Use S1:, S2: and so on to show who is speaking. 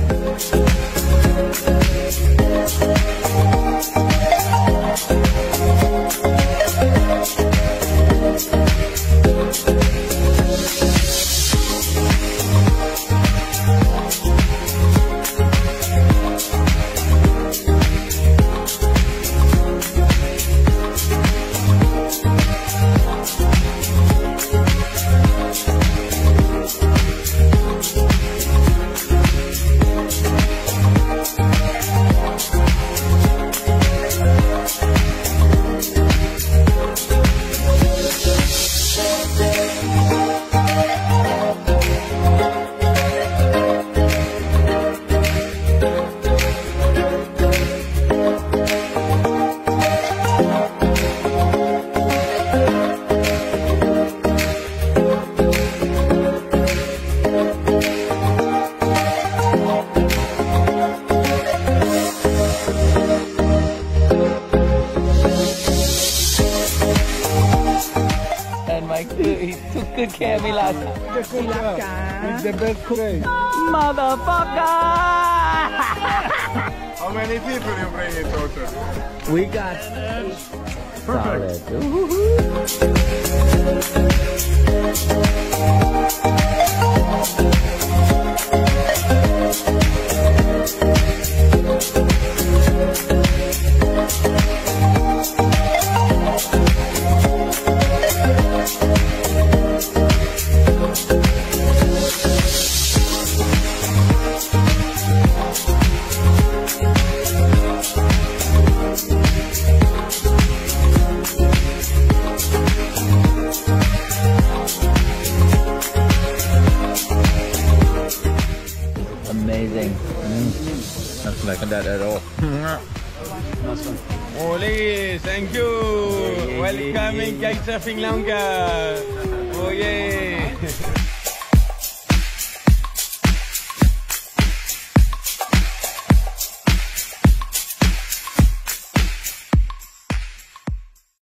S1: He took good care of me last time.
S2: Sri Lankan.
S3: It's the best place.
S1: Motherfucker!
S3: How many people you bring in total?
S1: We got solid. Amazing. Not like that at all.
S3: Ole, thank you. Welcome in Kitesurfing Lanka. Oh yeah.